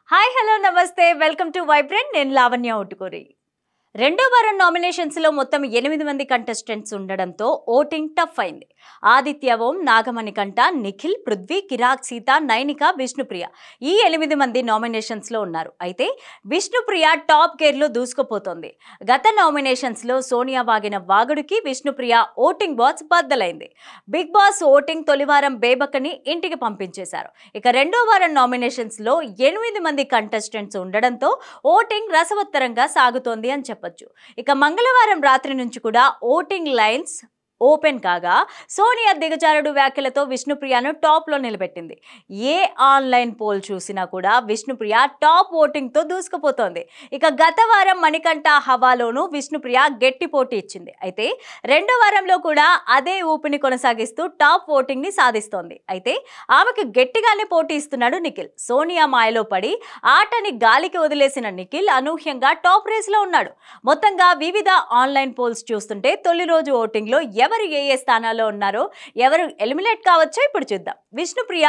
Hi hello నమస్తే welcome to Vibrant నేను లావణ్య ఉట్టుకూరి రెండో వారం నామినేషన్స్ లో మొత్తం 8 మంది కంటెస్టెంట్స్ ఉండడంతో ఓటింగ్ టఫ్ అయింది. ఆదిత్య ఓం, నాగమణికంఠ, నిఖిల్, పృథ్వీ, కిరాక్, సీత, నైనిక, విష్ణుప్రియ ఈ 8 మంది నామినేషన్స్ లో ఉన్నారు. అయితే విష్ణుప్రియ టాప్ గేర్ లో దూసుకుపోతోంది. గత నామినేషన్స్ లో సోనియా వాగిన వాగుడికి విష్ణుప్రియ ఓటింగ్ బాస్ బద్దలైంది. బిగ్ బాస్ ఓటింగ్ తొలివారం బేబక్కని ఇంటికి పంపించేశారు. ఇక రెండో వారం నామినేషన్స్ లో 8 మంది కంటెస్టెంట్స్ ఉండడంతో ఓటింగ్ రసవత్తరంగా సాగుతోంది అని చెప్పారు. ఇక మంగళవారం రాత్రి నుంచి కూడా ఓటింగ్ లైన్స్ ఓపెన్ కాగా సోనియా దిగజారుడు వ్యాఖ్యలతో విష్ణుప్రియను టాప్ లో నిలబెట్టింది. ఏ ఆన్లైన్ పోల్ చూసినా కూడా విష్ణుప్రియ టాప్ ఓటింగ్ తో దూసుకుపోతోంది. ఇక గత వారం మణికంఠ హవాలోనూ విష్ణుప్రియ గట్టి పోటీ ఇచ్చింది. అయితే రెండో వారంలో కూడా అదే ఊపిని కొనసాగిస్తూ టాప్ ఓటింగ్ ని సాధిస్తోంది. అయితే ఆమెకు గట్టిగానే పోటీ ఇస్తున్నాడు నిఖిల్. సోనియా మాయలో పడి ఆటని గాలికి వదిలేసిన నిఖిల్ అనూహ్యంగా టాప్ రేస్ లో ఉన్నాడు. మొత్తంగా వివిధ ఆన్లైన్ పోల్స్ చూస్తుంటే తొలి రోజు ఓటింగ్ లో ఎవరు ఏ స్థానాల్లో ఉన్నారో, ఎవరు ఎలిమినేట్ కావచ్చో ఇప్పుడు చూద్దాం. విష్ణుప్రియ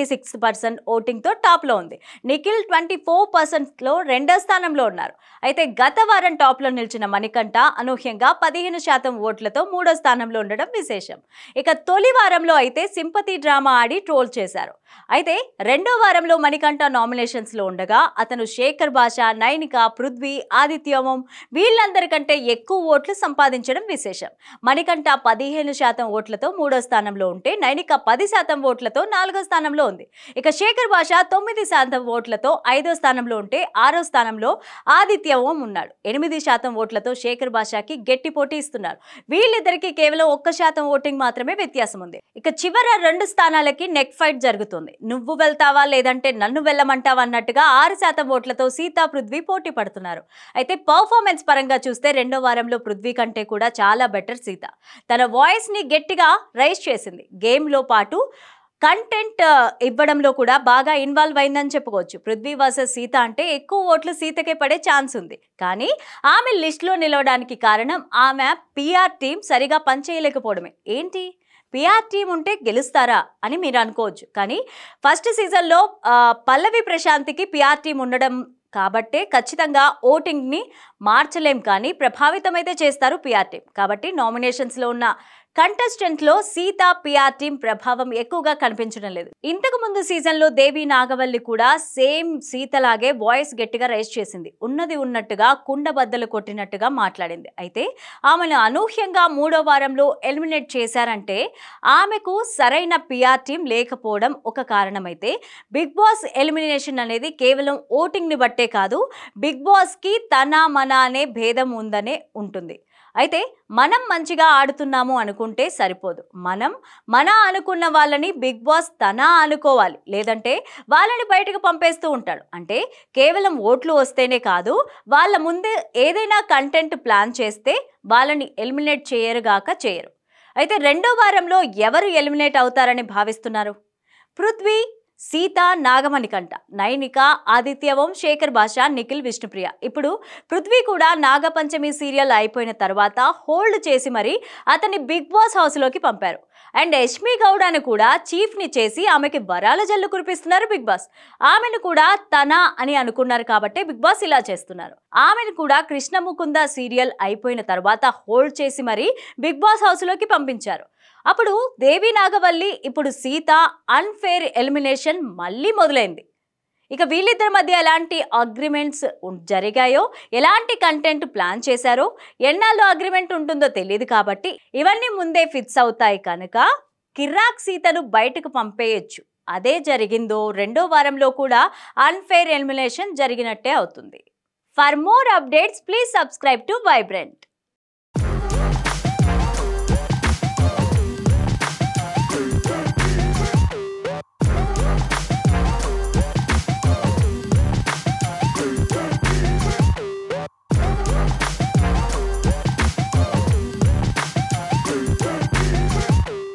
26% ఓటింగ్ తో టాప్ లో ఉంది. నిఖిల్ 24% లో రెండో స్థానంలో ఉన్నారు. అయితే గత వారం టాప్ లో నిలిచిన మణికంఠ అనూహ్యంగా 15% ఓట్లతో మూడో స్థానంలో ఉండడం విశేషం. ఇక తొలి వారంలో అయితే సింపతి డ్రామా ఆడి ట్రోల్ చేశారు. అయితే రెండో వారంలో మణికంఠ నామినేషన్స్ లో ఉండగా అతను శేఖర్ భాష, నైనిక, పృథ్వీ, ఆదిత్య ఓం వీళ్ళందరికంటే ఎక్కువ ఓట్లు సంపాదించడం విశేషం. మణికంఠ 15% ఓట్లతో మూడో స్థానంలో ఉంటే నైనిక 10% ఓట్లతో నాలుగో స్థానంలో ఉంది. ఇక శేఖర్ భాష 9% ఓట్లతో ఐదో స్థానంలో ఉంటే ఆరో స్థానంలో ఆదిత్య ఓం ఉన్నాడు. 8% ఓట్లతో శేఖర్ భాషకి గట్టి పోటీ ఇస్తున్నారు. వీళ్ళిద్దరికి కేవలం 1% ఓటింగ్ మాత్రమే వ్యత్యాసం ఉంది. ఇక చివర 2 స్థానాలకి నెక్ ఫైట్ జరుగుతుంది. నువ్వు వెళ్తావా లేదంటే నన్ను వెళ్ళమంటావా అన్నట్టుగా 6% ఓట్లతో సీత, పృథ్వీ పోటీ పడుతున్నారు. అయితే పర్ఫార్మెన్స్ పరంగా చూస్తే రెండో వారంలో పృథ్వీ కంటే కూడా చాలా బెటర్ సీత. తన వాయిస్ ని గట్టిగా రైజ్ చేసింది. గేమ్ లో పాటు కంటెంట్ ఇవ్వడంలో కూడా బాగా ఇన్వాల్వ్ అయిందని చెప్పుకోవచ్చు. పృథ్వీ వర్సెస్ సీత అంటే ఎక్కువ ఓట్లు సీతకే పడే ఛాన్స్ ఉంది. కానీ ఆమె లిస్ట్ లో నిలవడానికి కారణం ఆమె పిఆర్ టీం సరిగా పనిచేయలేకపోవడమే. ఏంటి పిఆర్ టీం ఉంటే గెలుస్తారా అని మీరు అనుకోవచ్చు. కానీ ఫస్ట్ సీజన్లో పల్లవి ప్రశాంత్కి పిఆర్ టీం ఉండడం కాబట్టే ఖచ్చితంగా ఓటింగ్ని మార్చలేం, కానీ ప్రభావితమైతే చేస్తారు పిఆర్ టీం. కాబట్టి నామినేషన్స్లో ఉన్న కంటెస్టెంట్లో సీత పిఆర్ టీం ప్రభావం ఎక్కువగా కనిపించడం లేదు. ఇంతకు ముందు సీజన్లో దేవి నాగవల్లి కూడా సేమ్ సీతలాగే వాయిస్ గట్టిగా రైజ్ చేసింది. ఉన్నది ఉన్నట్టుగా కుండబద్దలు కొట్టినట్టుగా మాట్లాడింది. అయితే ఆమెను అనూహ్యంగా మూడో వారంలో ఎలిమినేట్ చేశారంటే ఆమెకు సరైన పిఆర్ టీం లేకపోవడం ఒక కారణమైతే బిగ్ బాస్ ఎలిమినేషన్ అనేది కేవలం ఓటింగ్ని బట్టే కాదు, బిగ్ బాస్కి తన మన అనే భేదం ఉందనే ఉంటుంది. అయితే మనం మంచిగా ఆడుతున్నాము అనుకుంటే సరిపోదు. మన అనుకున్న వాళ్ళని బిగ్ బాస్ తన అనుకోవాలి, లేదంటే వాళ్ళని బయటకు పంపేస్తూ ఉంటాడు. అంటే కేవలం ఓట్లు వస్తేనే కాదు, వాళ్ళ ముందు ఏదైనా కంటెంట్ ప్లాన్ చేస్తే వాళ్ళని ఎలిమినేట్ చేయరు. అయితే రెండో వారంలో ఎవరు ఎలిమినేట్ అవుతారని భావిస్తున్నారు? పృథ్వీ, సీత, నాగమణికంఠ, నైనిక, ఆదిత్య ఓం, శేఖర్ భాష, నిఖిల్, విష్ణుప్రియ. ఇప్పుడు పృథ్వీ కూడా నాగపంచమి సీరియల్ అయిపోయిన తర్వాత హోల్డ్ చేసి మరి అతన్ని బిగ్ బాస్ హౌస్లోకి పంపారు. అండ్ యష్మి గౌడను కూడా చీఫ్ని చేసి ఆమెకి వరాల జల్లు కురిపిస్తున్నారు బిగ్ బాస్. ఆమెను కూడా తన అని అనుకున్నారు కాబట్టి బిగ్ బాస్ ఇలా చేస్తున్నారు. ఆమెను కూడా కృష్ణ ముకుంద సీరియల్ అయిపోయిన తర్వాత హోల్డ్ చేసి మరి బిగ్ బాస్ హౌస్లోకి పంపించారు. అప్పుడు దేవి నాగవల్లి, ఇప్పుడు సీత అన్ఫేర్ ఎలిమినేషన్ మళ్ళీ మొదలైంది. ఇక వీళ్ళిద్దరి మధ్య ఎలాంటి అగ్రిమెంట్స్ జరిగాయో, ఎలాంటి కంటెంట్ ప్లాన్ చేశారో, ఎన్నాళ్ళు అగ్రిమెంట్ ఉంటుందో తెలియదు. కాబట్టి ఇవన్నీ ముందే ఫిక్స్ అవుతాయి కనుక కిరాక్ సీతను బయటకు పంపేయచ్చు. అదే జరిగిందో రెండో వారంలో కూడా అన్ఫేర్ ఎలిమినేషన్ జరిగినట్టే అవుతుంది. For more updates please subscribe to vibrant.